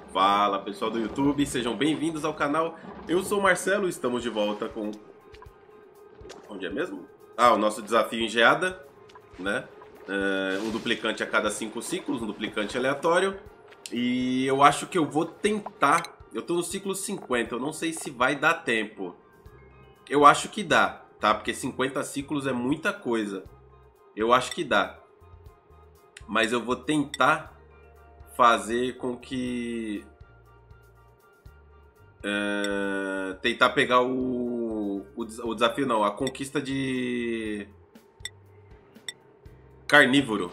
Fala pessoal do YouTube, sejam bem-vindos ao canal. Eu sou o Marcelo, estamos de volta com... Onde é mesmo? O nosso desafio em geada, né? Um duplicante a cada 5 ciclos, um duplicante aleatório. E eu acho que eu vou tentar... Eu tô no ciclo 50, eu não sei se vai dar tempo. Eu acho que dá, tá? Porque 50 ciclos é muita coisa. Eu acho que dá. Mas eu vou tentar fazer com que... tentar pegar o desafio não, a conquista de carnívoro.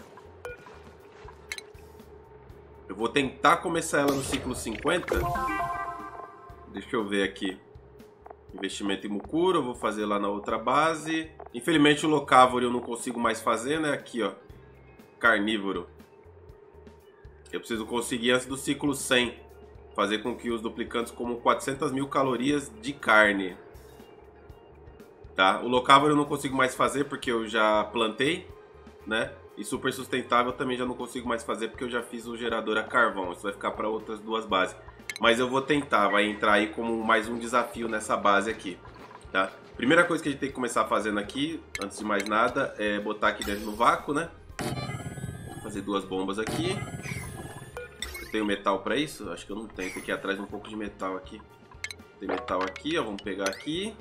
Eu vou tentar começar ela no ciclo 50. Deixa eu ver aqui. Investimento em Mukuro, eu vou fazer lá na outra base. Infelizmente o Locavore eu não consigo mais fazer, né? Aqui, ó. Carnívoro. Eu preciso conseguir antes do ciclo 100. Fazer com que os duplicantes comam 400 mil calorias de carne. Tá? O Locavore eu não consigo mais fazer porque eu já plantei, né? E super sustentável também já não consigo mais fazer porque eu já fiz o gerador a carvão. Isso vai ficar para outras duas bases. Mas eu vou tentar, vai entrar aí como mais um desafio nessa base aqui, tá? Primeira coisa que a gente tem que começar fazendo aqui, antes de mais nada, é botar aqui dentro no vácuo, né? Vou fazer duas bombas aqui. Eu tenho metal para isso? Acho que eu não tenho, tem que ir atrás de um pouco de metal aqui. Tem metal aqui, ó, vamos pegar aqui.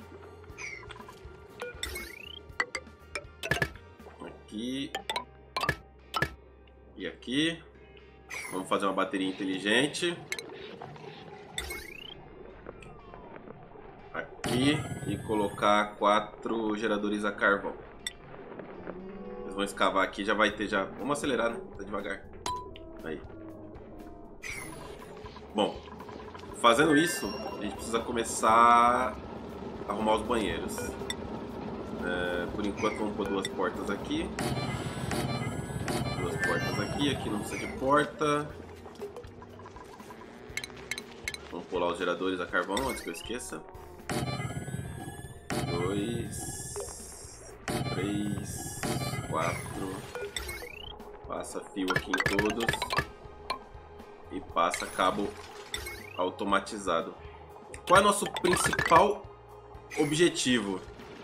Aqui. E aqui. Vamos fazer uma bateria inteligente. Aqui. E colocar 4 geradores a carvão. Eles vão escavar aqui, já vai ter já. Vamos acelerar, né? Tá devagar. Aí. Bom. Fazendo isso, a gente precisa começar a arrumar os banheiros. Por enquanto vamos pôr 2 portas aqui. 2 portas aqui, aqui não precisa de porta. Vamos pular os geradores a carvão antes que eu esqueça. 2, 3, 4. Passa fio aqui em todos. E passa cabo automatizado. Qual é o nosso principal objetivo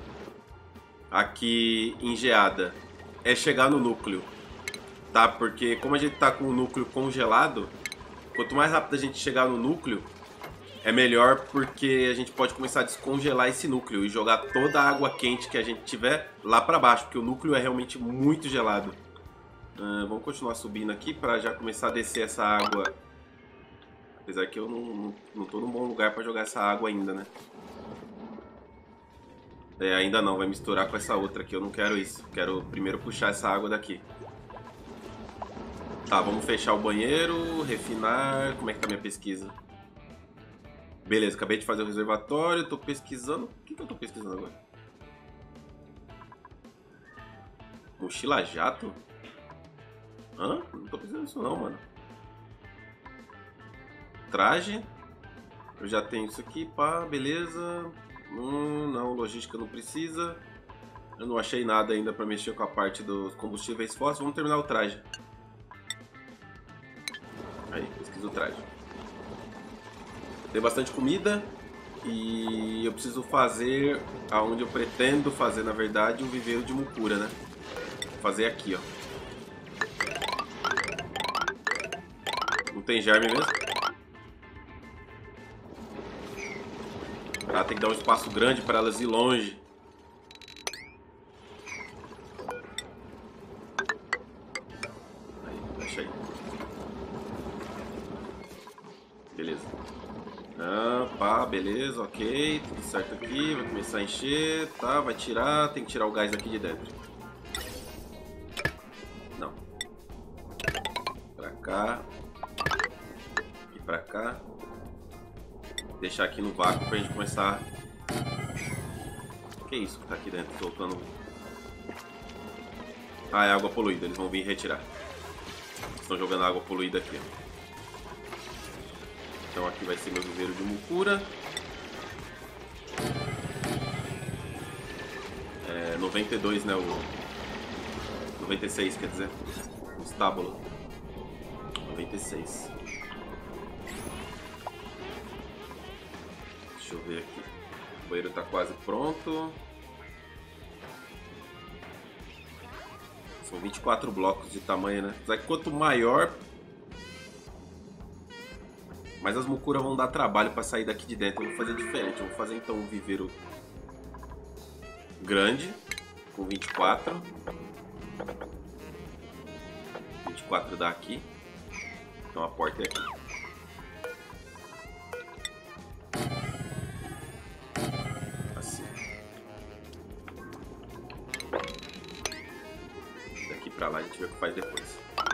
aqui em geada? É chegar no núcleo. Tá? Porque como a gente tá com o núcleo congelado, quanto mais rápido a gente chegar no núcleo, é melhor, porque a gente pode começar a descongelar esse núcleo e jogar toda a água quente que a gente tiver lá pra baixo, porque o núcleo é realmente muito gelado. Vamos continuar subindo aqui para já começar a descer essa água. Apesar que eu não tô num bom lugar para jogar essa água ainda, né? Ainda não, vai misturar com essa outra aqui, eu não quero isso. Quero primeiro puxar essa água daqui. Tá, vamos fechar o banheiro, refinar. Como é que tá minha pesquisa? Beleza, acabei de fazer o reservatório, tô pesquisando. O que eu tô pesquisando agora? Mochila jato? Hã? Não tô pesquisando isso não, mano. Traje. Eu já tenho isso aqui, pá, beleza. Não, logística não precisa. Eu não achei nada ainda pra mexer com a parte dos combustíveis fósseis. Vamos terminar o traje. Aí, pesquisa o traje. Tem bastante comida e eu preciso fazer aonde eu pretendo fazer, na verdade, um viveiro de mucura, né? Vou fazer aqui, ó. Não tem germe mesmo? Ela tem que dar um espaço grande para elas ir longe. Aí, deixa aí. Beleza. Pá, beleza, ok. Tudo certo aqui. Vai começar a encher. Tá, vai tirar. Tem que tirar o gás aqui de dentro. Não. Pra cá. E pra cá. Deixar aqui no vácuo pra gente começar. Que isso que tá aqui dentro soltando? É água poluída, eles vão vir retirar. Estão jogando água poluída aqui, ó. Então aqui vai ser meu viveiro de mucura. 92, né? 96, quer dizer. O estábulo. 96. Deixa eu ver aqui. O banheiro tá quase pronto. São 24 blocos de tamanho, né? Apesar que quanto maior, mais as mucuras vão dar trabalho para sair daqui de dentro. Eu vou fazer diferente. Eu vou fazer então um viveiro grande, com 24. 24 dá aqui. Então a porta é aqui. Assim. Daqui pra lá a gente vê o que faz depois.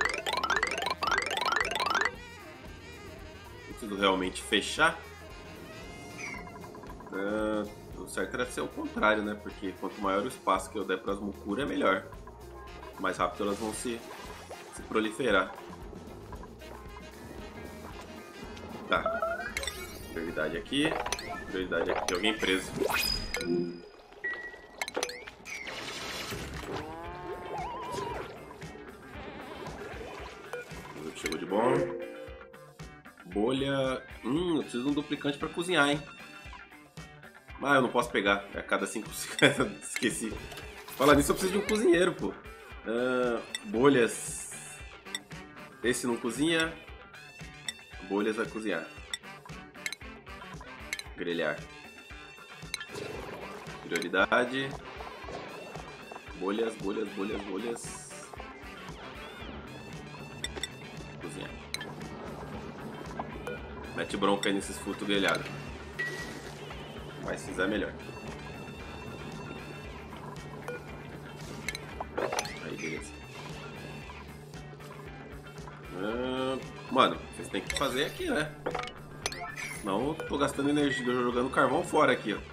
Preciso realmente fechar. O certo era ser o contrário, né? Porque quanto maior o espaço que eu der para as mucuras, é melhor. Mais rápido elas vão se proliferar. Tá. Prioridade aqui. Prioridade aqui. Tem alguém preso. Chegou de bom. Bolha. Eu preciso de um duplicante para cozinhar, hein? Ah, eu não posso pegar. É a cada 5 segundos. Esqueci. Falar nisso, eu preciso de um cozinheiro, pô. Bolhas. Esse não cozinha. Bolhas vai cozinhar. Grelhar. Prioridade. Bolhas, bolhas, bolhas, bolhas. Cozinhar. Mete bronca aí nesses frutos grelhados. Mas se fizer, melhor. Aí, beleza. Mano, vocês têm que fazer aqui, né? Senão eu tô gastando energia, jogando carvão fora aqui, ó.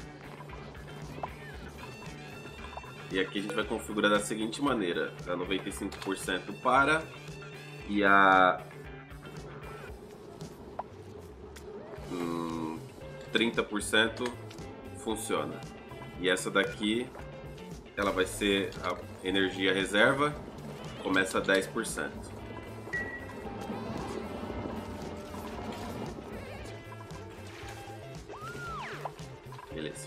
E aqui a gente vai configurar da seguinte maneira. A 95% para. E a 30% funciona. E essa daqui, ela vai ser a energia reserva, começa a 10%. Beleza.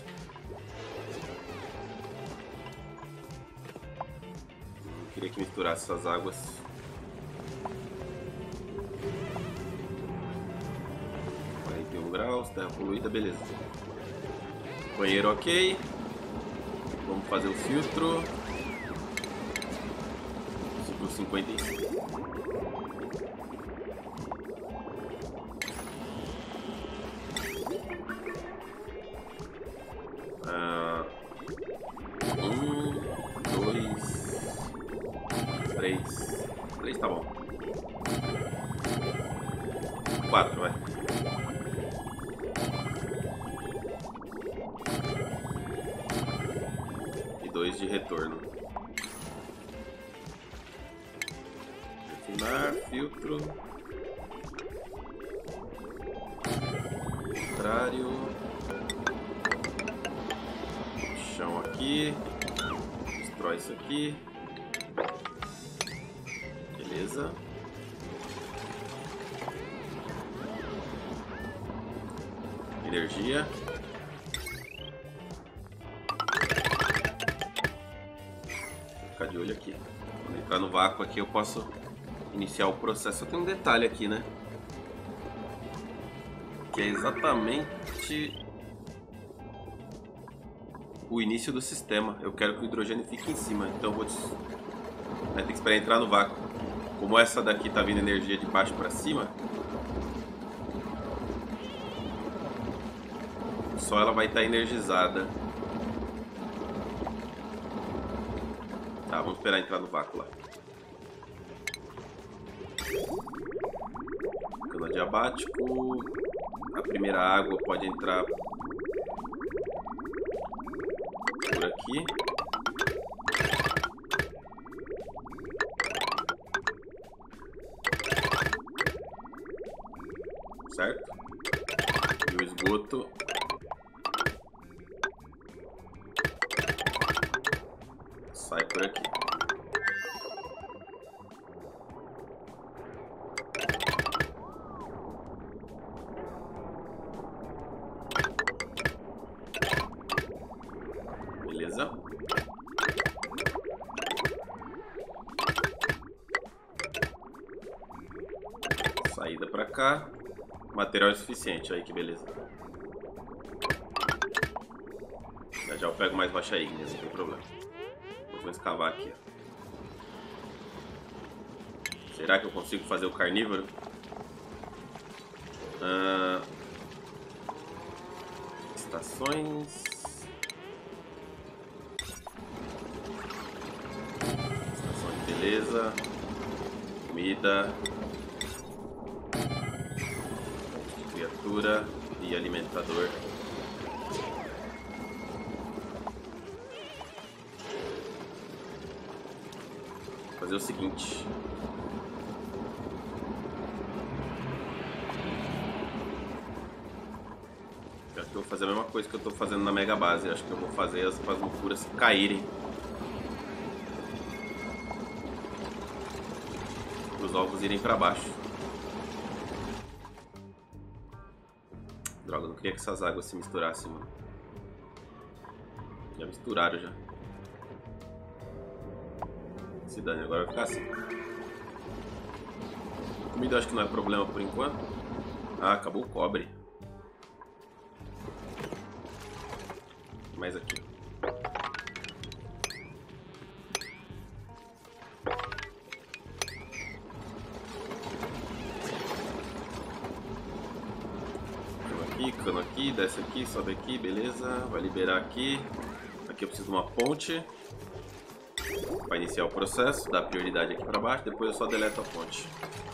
Queria que misturasse essas águas. 41 graus, terra poluída, beleza. Banheiro ok. Vamos fazer o filtro. Ciclo 55. Três tá bom. 4, vai. E 2 de retorno. Refinar, filtro. Contrário. Chão aqui. Destrói isso aqui. Beleza. Energia. Vou ficar de olho aqui. Quando entrar no vácuo aqui eu posso iniciar o processo. Só tem um detalhe aqui, né? Que é exatamente o início do sistema. Eu quero que o hidrogênio fique em cima. Então eu vou vai ter que esperar entrar no vácuo. Como essa daqui tá vindo energia de baixo para cima, só ela vai estar energizada. Tá, vamos esperar entrar no vácuo lá. Cano adiabático. A primeira água pode entrar por aqui. Certo? E o esgoto sai por aqui. cá. Material é suficiente, aí que beleza. Já eu pego mais rocha ígnea, não tem problema. Vou escavar aqui. Será que eu consigo fazer o carnívoro? Estações. Estações, beleza. Comida. Criatura e alimentador. Vou fazer o seguinte. Acho que eu vou fazer a mesma coisa que eu tô fazendo na Mega Base. Acho que eu vou fazer as loucuras caírem. Os ovos irem pra baixo. Droga, eu não queria que essas águas se misturassem, mano. Já misturaram já. Se dane, agora vai ficar assim. Comida eu acho que não é problema por enquanto. Ah, acabou o cobre. Mais aqui. Cano aqui, desce aqui, sobe aqui, beleza. Vai liberar aqui. Aqui eu preciso de uma ponte. Vai iniciar o processo, dá prioridade aqui pra baixo, depois eu só deleto a ponte.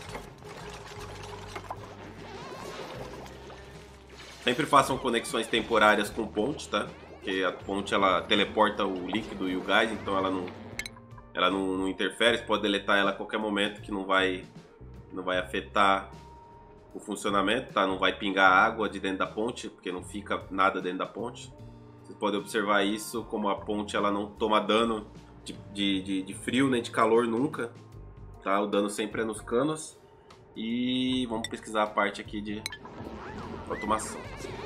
Sempre façam conexões temporárias com ponte, tá? Porque a ponte ela teleporta o líquido e o gás, então ela não interfere. Você pode deletar ela a qualquer momento que não vai afetar o funcionamento, tá? Não vai pingar água de dentro da ponte, porque não fica nada dentro da ponte. Vocês podem observar isso, como a ponte ela não toma dano de frio nem de calor nunca, tá? O dano sempre é nos canos. E vamos pesquisar a parte aqui de automação.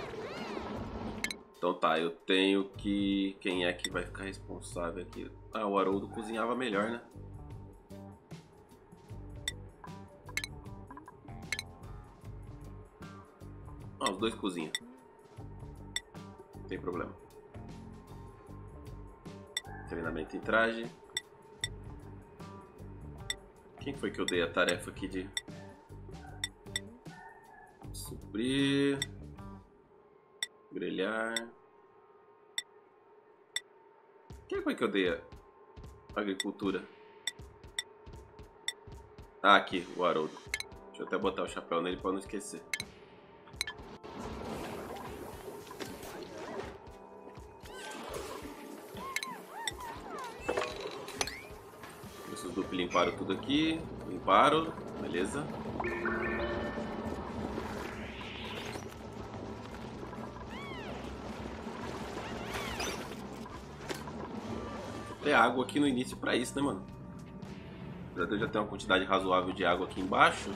Então tá, eu tenho que... Quem é que vai ficar responsável aqui? Ah, o Haroldo cozinhava melhor, né? Ah, os dois cozinham. Não tem problema. Treinamento em traje. Quem foi que eu dei a tarefa aqui de... Suprir... Grelhar... Quem foi que eu dei a agricultura? Ah, aqui, o Haroldo. Deixa eu até botar o chapéu nele para não esquecer. Esses duplos limparam tudo aqui. Limparam, beleza. Tem água aqui no início pra isso, né, mano? Apesar de eu já ter uma quantidade razoável de água aqui embaixo.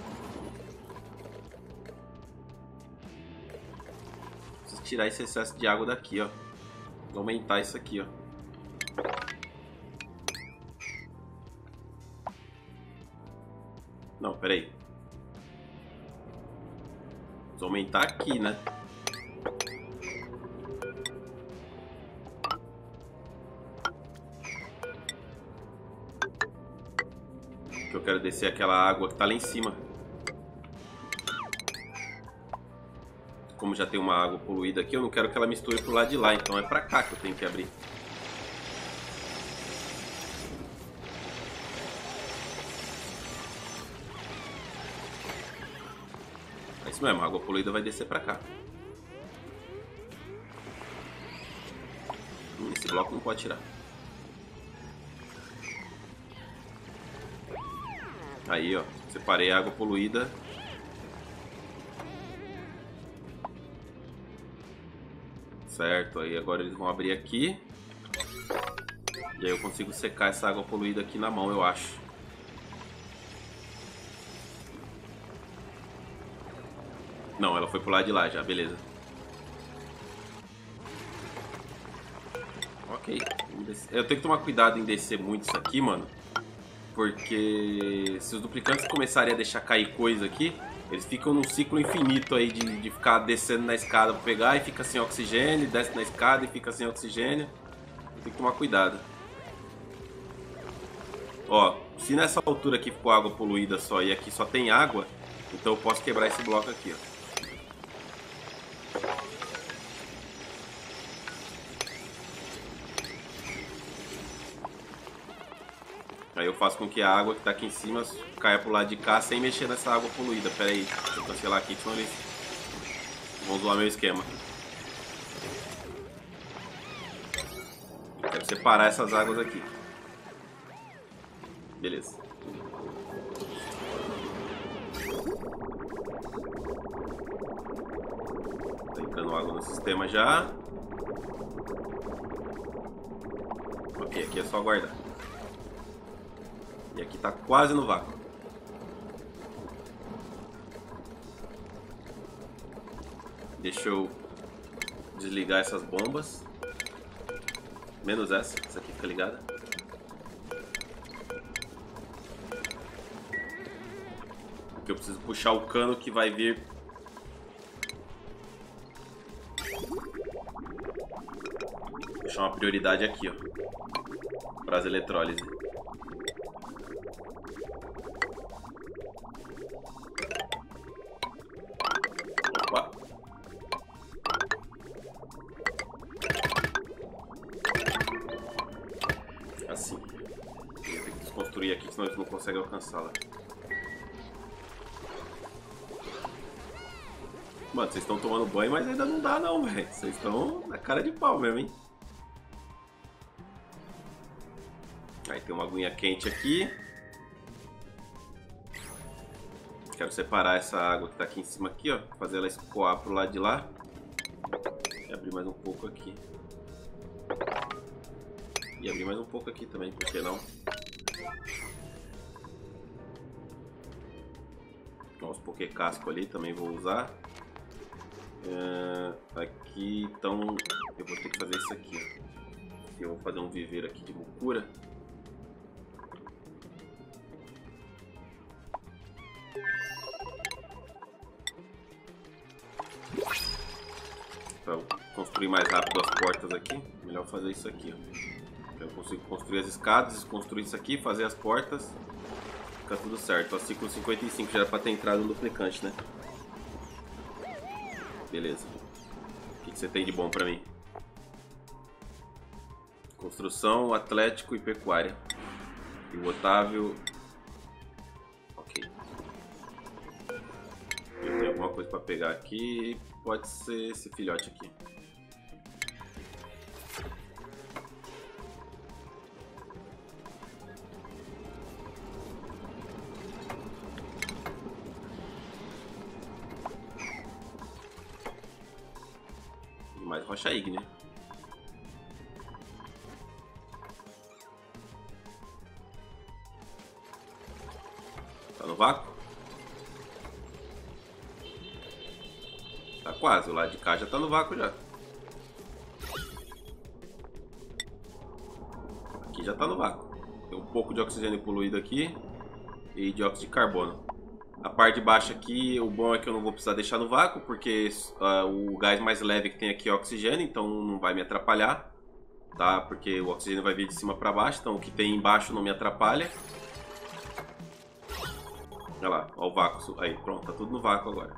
Preciso tirar esse excesso de água daqui, ó. Vou aumentar isso aqui, ó. Não, peraí. Vou aumentar aqui, né? Eu quero descer aquela água que tá lá em cima. Como já tem uma água poluída aqui, eu não quero que ela misture pro lado de lá. Então é pra cá que eu tenho que abrir. É isso mesmo, a água poluída vai descer pra cá. Esse bloco não pode tirar. Aí, ó, separei a água poluída. Certo, aí agora eles vão abrir aqui. E aí eu consigo secar essa água poluída aqui na mão, eu acho. Não, ela foi pro lado de lá já, beleza. Ok. Eu tenho que tomar cuidado em descer muito isso aqui, mano. Porque se os duplicantes começarem a deixar cair coisa aqui, Eles ficam num ciclo infinito aí de ficar descendo na escada pra pegar e fica sem oxigênio, desce na escada e fica sem oxigênio. Tem que tomar cuidado. Ó, se nessa altura aqui ficou água poluída só e aqui só tem água, então eu posso quebrar esse bloco aqui, ó. Aí eu faço com que a água que tá aqui em cima caia pro lado de cá sem mexer nessa água poluída. Pera aí, deixa eu cancelar aqui, senão eles vão zoar meu esquema. Eu quero separar essas águas aqui. Beleza. Tá entrando água no sistema já. Ok, aqui é só aguardar. E aqui tá quase no vácuo. Deixa eu desligar essas bombas. Menos essa aqui fica ligada. Porque eu preciso puxar o cano que vai vir. Vou deixar uma prioridade aqui, ó, para as eletrólises. Opa. Assim. Tem que desconstruir aqui, senão eles não conseguem alcançá-la. Mano, vocês estão tomando banho, mas ainda não dá não, velho. Vocês estão na cara de pau mesmo, hein? Aí tem uma aguinha quente aqui. Quero separar essa água que tá aqui em cima aqui, ó. Fazer ela escoar pro lado de lá. E abrir mais um pouco aqui. E abrir mais um pouco aqui também, por que não? Os Pokécasco ali também vou usar. Aqui, então, eu vou ter que fazer isso aqui, ó. Eu vou fazer um viveiro aqui de mucura. Para construir mais rápido as portas aqui, melhor fazer isso aqui, ó. Eu consigo construir as escadas, construir isso aqui, fazer as portas. Fica tudo certo. Ó, ciclo 55 já era para ter entrado no duplicante, né? Beleza. O que você tem de bom para mim? Construção, atlético e pecuária. E o Otávio... Ok. Eu tenho alguma coisa para pegar aqui. Pode ser esse filhote aqui. E mais rocha ígnea. Tá no vácuo? Tá quase, o lado de cá já tá no vácuo já. Aqui já tá no vácuo. Tem um pouco de oxigênio poluído aqui e dióxido de carbono. A parte de baixo aqui, o bom é que eu não vou precisar deixar no vácuo, porque o gás mais leve que tem aqui é oxigênio, então não vai me atrapalhar, tá? Porque o oxigênio vai vir de cima para baixo, então o que tem embaixo não me atrapalha. Olha lá, ó, o vácuo. Aí, pronto, tá tudo no vácuo agora.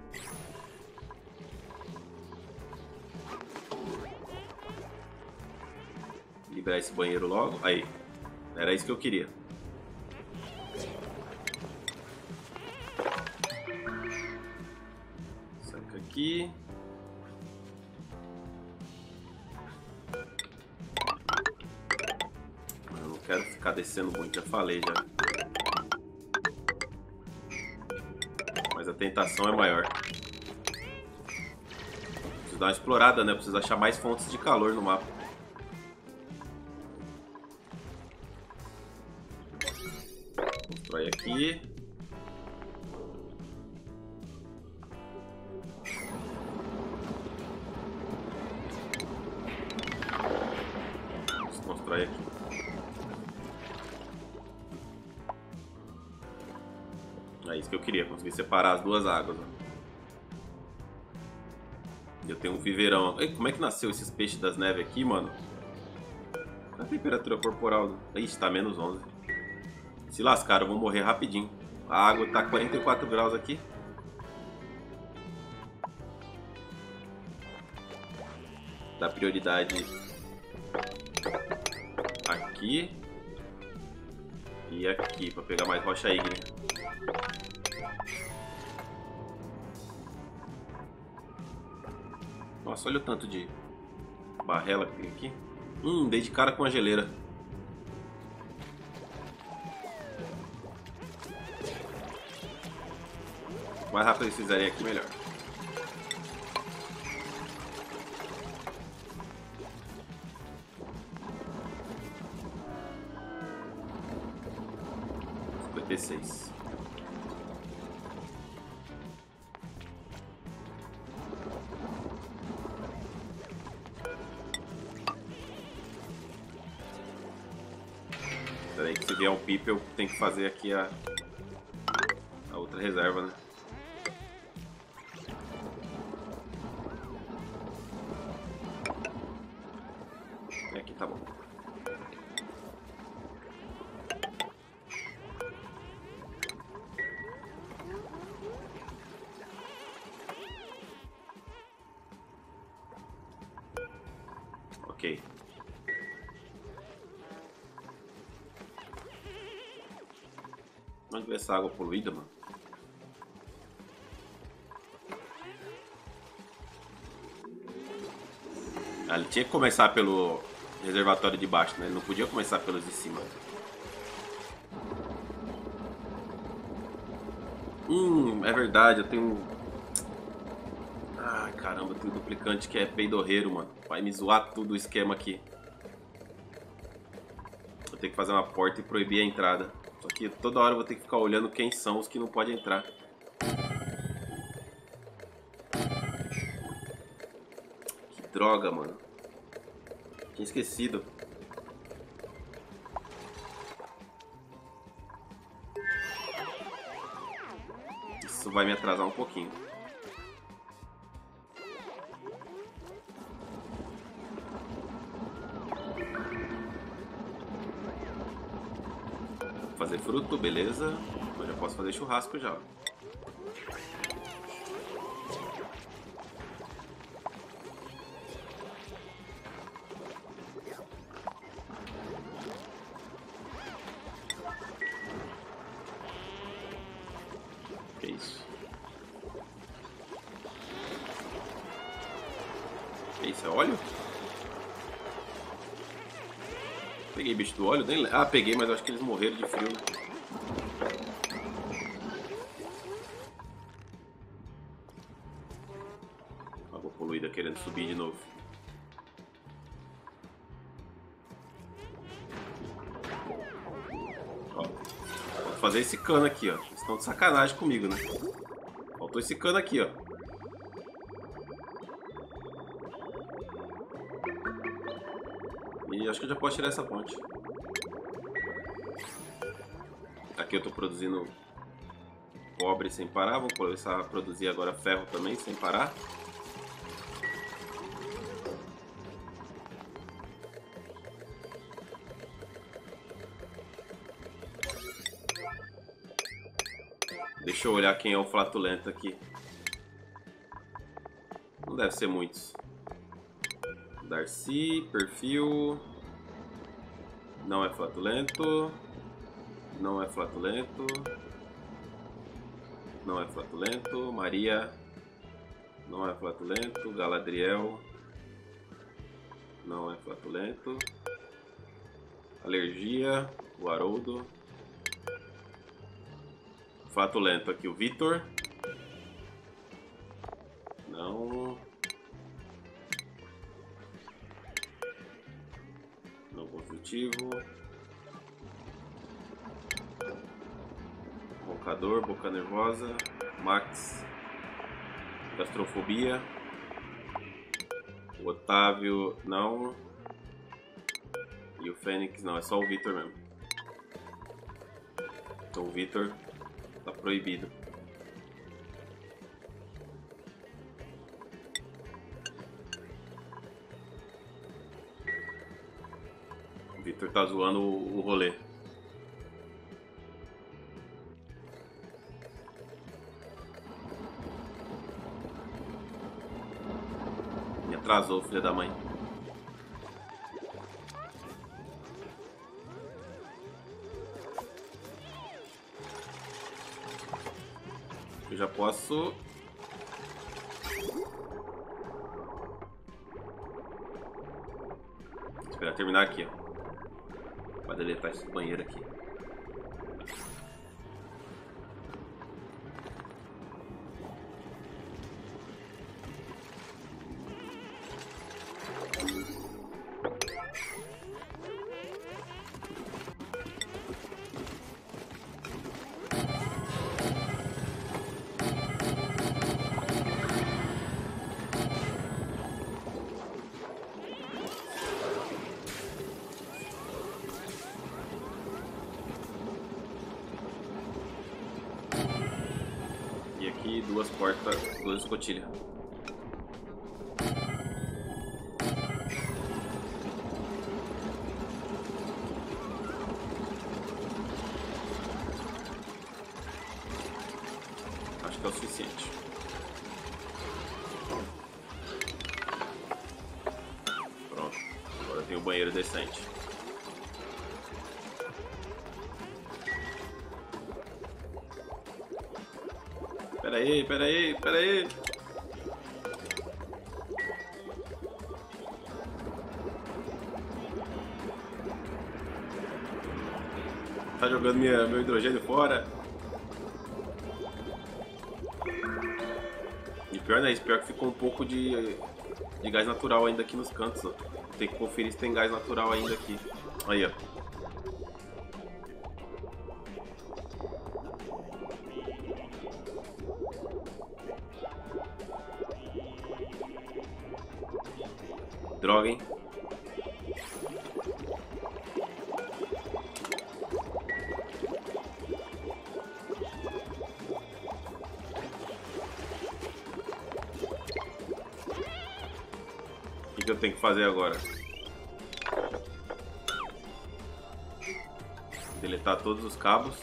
Liberar esse banheiro logo. Aí, era isso que eu queria. Saca aqui. Eu não quero ficar descendo muito, já falei já. Mas a tentação é maior. Preciso dar uma explorada, né? Preciso achar mais fontes de calor no mapa. Constrói aqui. Constrói aqui. Aí, Isso que eu queria, conseguir separar as duas águas. Ó. Eu tenho um viveirão. Ei, como é que nasceu esses peixes das neves aqui, mano? A temperatura corporal. Ixi, tá menos 11. Se lascaram, eu vou morrer rapidinho. A água tá 44 graus aqui. Dá prioridade aqui e aqui pra pegar mais rocha ígnea. Nossa, olha o tanto de barrela que tem aqui. Dei de cara com a geleira. O mais rápido eles fizerem aqui, melhor. P6. Espera aí que se vier um pipe eu tenho que fazer aqui a outra reserva, né? E aqui tá bom. Ok. Onde vai essa água poluída, mano? Ah, ele tinha que começar pelo reservatório de baixo, né? Ele não podia começar pelos de cima. É verdade, eu tenho... Ah, caramba, eu tenho um duplicante que é peidorreiro, mano. Vai me zoar tudo o esquema aqui. Vou ter que fazer uma porta e proibir a entrada. Só que toda hora eu vou ter que ficar olhando quem são os que não podem entrar. Que droga, mano. Tinha esquecido. Isso vai me atrasar um pouquinho. Fazer fruto, beleza. Eu já posso fazer churrasco já. Que isso? Que isso? É óleo? Peguei bicho do óleo? Nem... Ah, peguei, mas eu acho que eles morreram de frio, né? Água poluída querendo subir de novo. Ó, vou fazer esse cano aqui, ó. Eles estão de sacanagem comigo, né? Faltou esse cano aqui, ó. E acho que eu já posso tirar essa ponte. Aqui eu tô produzindo cobre sem parar. Vou começar a produzir agora ferro também sem parar. Deixa eu olhar quem é o flatulento aqui. Não deve ser muitos. Darcy, perfil. Não é flatulento. Não é flatulento. Não é flatulento. Maria. Não é flatulento. Galadriel. Não é flatulento. Alergia. O Haroldo. Flatulento aqui o Vitor. Não. Não construtivo. Roncador, boca nervosa. Max. Gastrofobia. O Otávio, não. E o Fênix, não, é só o Vitor mesmo. Então o Vitor Tá proibido. O Victor tá zoando o rolê. Me atrasou, filha da mãe. Eu já posso... Esperar terminar aqui, ó. Pra deletar esse banheiro aqui. E aqui duas portas, duas escotilhas. Acho que é o suficiente. Pronto. Agora tem um banheiro decente. Pera aí. Tá jogando meu hidrogênio fora. E pior não é isso, pior que ficou um pouco de gás natural ainda aqui nos cantos, ó. Tem que conferir se tem gás natural ainda aqui. Aí, ó. Droga, hein? O que eu tenho que fazer agora? Deletar todos os cabos.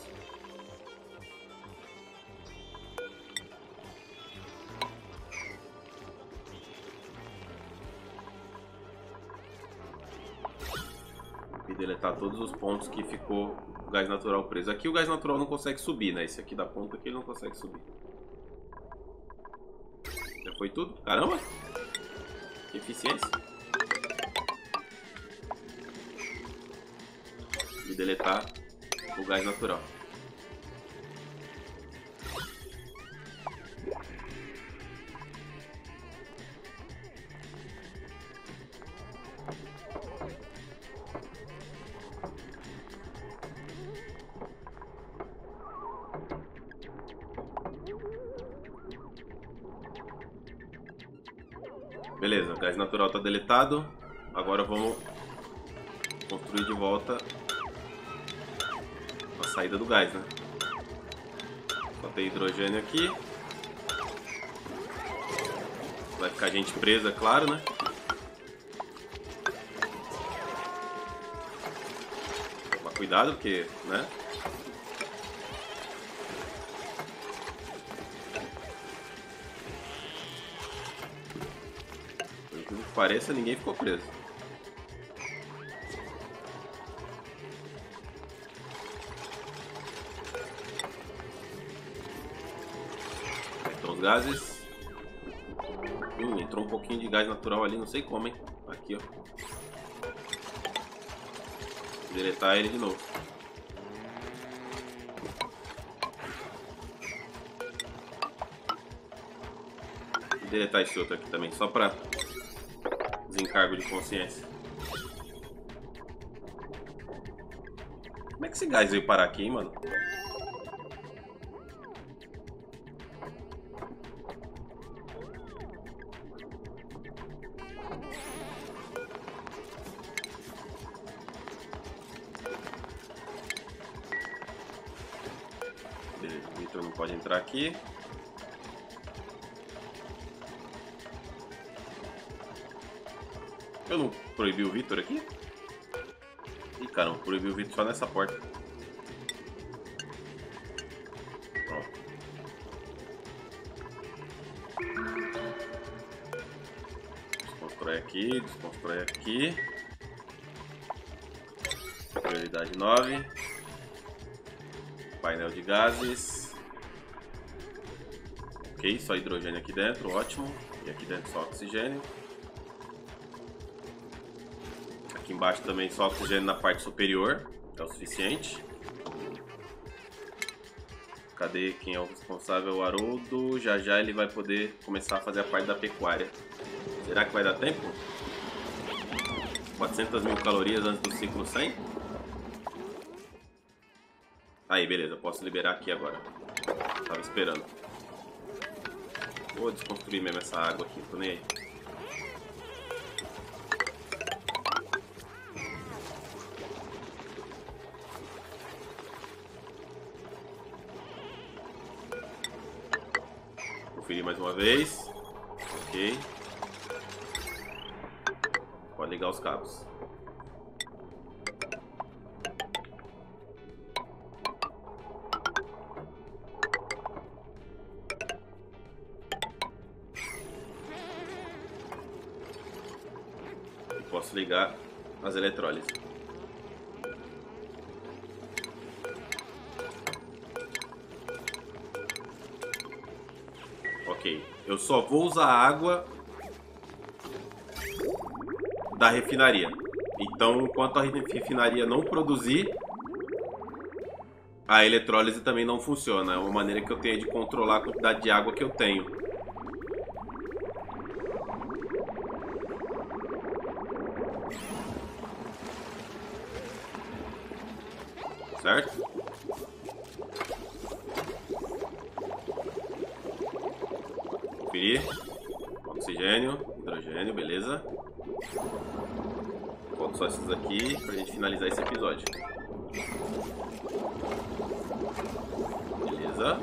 E deletar todos os pontos que ficou o gás natural preso. Aqui o gás natural não consegue subir, né? Esse aqui da ponta aqui ele não consegue subir. Já foi tudo? Caramba! Que eficiência! E deletar o gás natural. Beleza, o gás natural está deletado. Agora vamos construir de volta a saída do gás, né? Só tem hidrogênio aqui. Vai ficar gente presa, claro, né? Mas cuidado, porque, né? Pareça, ninguém ficou preso. Então os gases. Entrou um pouquinho de gás natural ali, não sei como, hein? Aqui, ó. Vou deletar ele de novo. Vou deletar esse outro aqui também, só pra desencargo de consciência. Como é que esse gás veio parar aqui, hein, mano? Beleza, o Victor pode entrar aqui. Eu não proibi o Vitor aqui? Ih, caramba, proibi o Vitor só nessa porta. Pronto. Desconstrói aqui, desconstrói aqui. Prioridade 9. Painel de gases. Ok, só hidrogênio aqui dentro, ótimo. E aqui dentro só oxigênio. Aqui embaixo também só oxigênio na parte superior, é o suficiente. Cadê quem é o responsável? O Haroldo. Já já ele vai poder começar a fazer a parte da pecuária. Será que vai dar tempo? 400 mil calorias antes do ciclo 100? Aí, beleza, posso liberar aqui agora. Tava esperando. Vou desconstruir mesmo essa água aqui, tô nem aí. Conferir mais uma vez. Ok. Pode ligar os cabos. E posso ligar as eletrólises. Ok, eu só vou usar a água da refinaria. Então, enquanto a refinaria não produzir, a eletrólise também não funciona. É uma maneira que eu tenho de controlar a quantidade de água que eu tenho. Certo? Conferir. Oxigênio, hidrogênio, beleza. Faltam só esses aqui pra gente finalizar esse episódio. Beleza.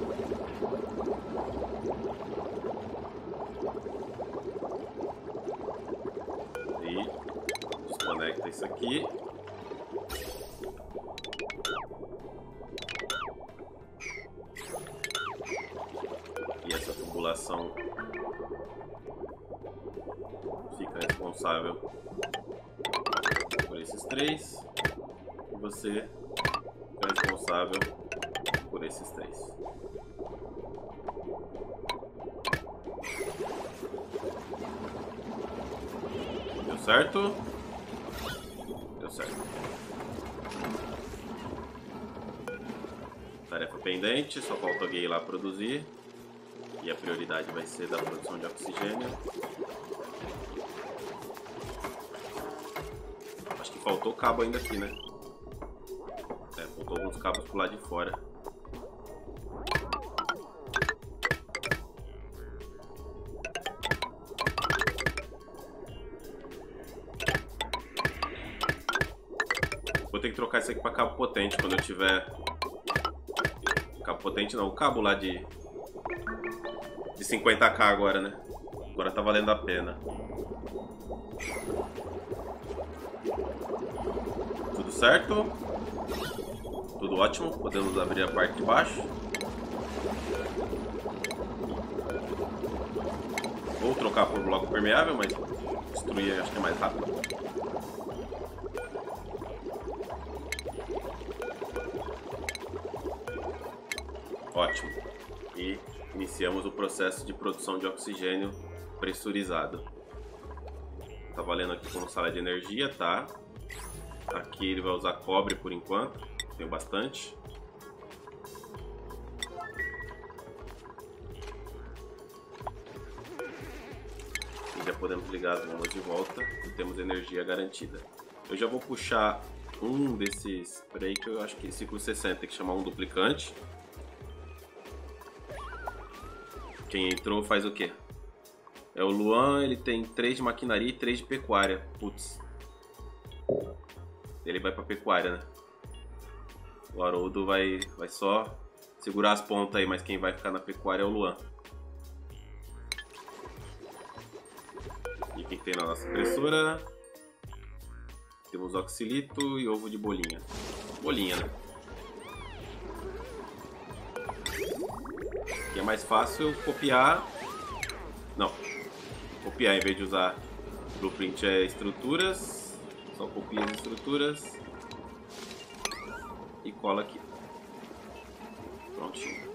E desconecta isso aqui. E essa tubulação fica responsável por esses três. E você fica responsável por esses três. Deu certo? Deu certo. Tarefa pendente, só falta alguém ir lá produzir. E a prioridade vai ser da produção de oxigênio. Acho que faltou cabo ainda aqui, né? É, faltou alguns cabos pro lado de fora. Vou ter que trocar isso aqui para cabo potente quando eu tiver... Cabo potente não, o cabo lá de 50k agora, né? Agora tá valendo a pena. Tudo certo? Tudo ótimo. Podemos abrir a parte de baixo. Vou trocar por bloco permeável, mas destruir acho que é mais rápido. Ótimo. E iniciamos o processo de produção de oxigênio pressurizado. Tá valendo aqui como sala de energia, tá? Aqui ele vai usar cobre por enquanto. Tem bastante. E já podemos ligar as bombas de volta e temos energia garantida. Eu já vou puxar um desses... Peraí que eu acho que ciclo 60 tem que chamar um duplicante. Quem entrou faz o quê? É o Luan, ele tem 3 de maquinaria e 3 de pecuária. Putz. Ele vai pra pecuária, né? O Haroldo vai só segurar as pontas aí, mas quem vai ficar na pecuária é o Luan. E o que tem na nossa impressora? Temos oxilito e ovo de bolinha. Bolinha, né? Aqui é mais fácil copiar. Não. Copiar em vez de usar blueprint é estruturas. Só copia as estruturas. E cola aqui. Prontinho.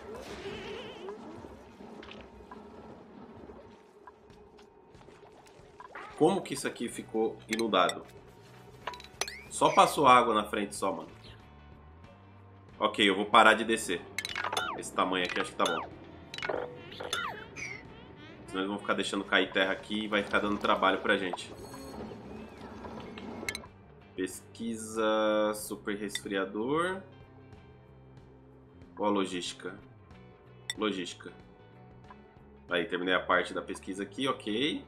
Como que isso aqui ficou inundado? Só passou água na frente só, mano. Ok, eu vou parar de descer. Esse tamanho aqui acho que tá bom. Senão eles vão ficar deixando cair terra aqui e vai ficar dando trabalho pra gente. Pesquisa super resfriador. Ou a logística? Logística. Aí, terminei a parte da pesquisa aqui, ok.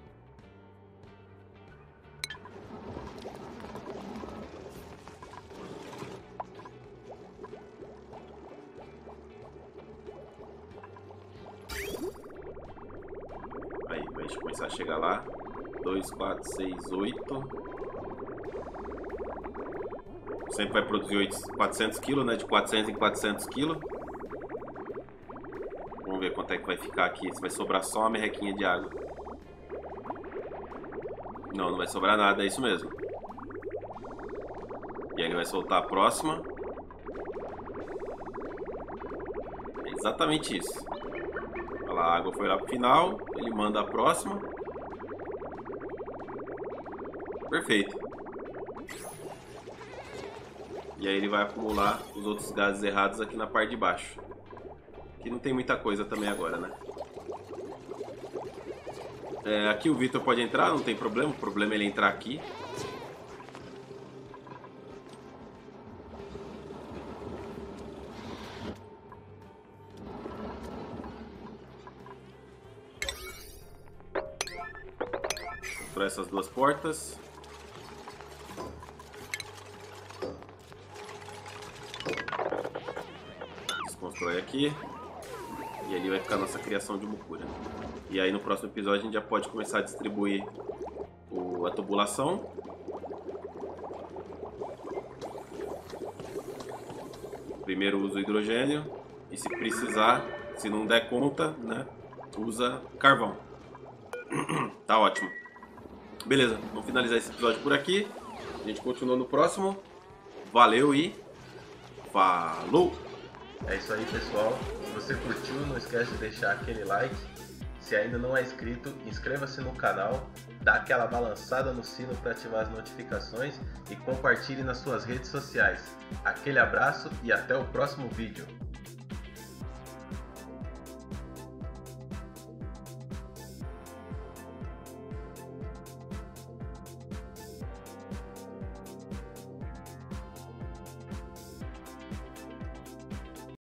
Aí, pra gente começar a chegar lá. 2, 4, 6, 8. Sempre vai produzir 400 kg, né? De 400 em 400 kg. Vamos ver quanto é que vai ficar aqui. Se vai sobrar só uma merrequinha de água. Não, não vai sobrar nada, é isso mesmo. E aí ele vai soltar a próxima. É exatamente isso. Olha lá, a água foi lá pro final. Ele manda a próxima. Perfeito. E aí ele vai acumular os outros gases errados aqui na parte de baixo. Aqui não tem muita coisa também agora, né? Aqui o Victor pode entrar, não tem problema. O problema é ele entrar aqui. Para essas duas portas. Desconstrói aqui. E ali vai ficar a nossa criação de mucura. E aí no próximo episódio a gente já pode começar a distribuir a tubulação. Primeiro usa o hidrogênio. E se precisar, se não der conta, né, usa carvão. Tá ótimo. Beleza, vamos finalizar esse episódio por aqui. A gente continua no próximo. Valeu e falou! É isso aí, pessoal. Se você curtiu, não esquece de deixar aquele like. Se ainda não é inscrito, inscreva-se no canal, dá aquela balançada no sino para ativar as notificações e compartilhe nas suas redes sociais. Aquele abraço e até o próximo vídeo.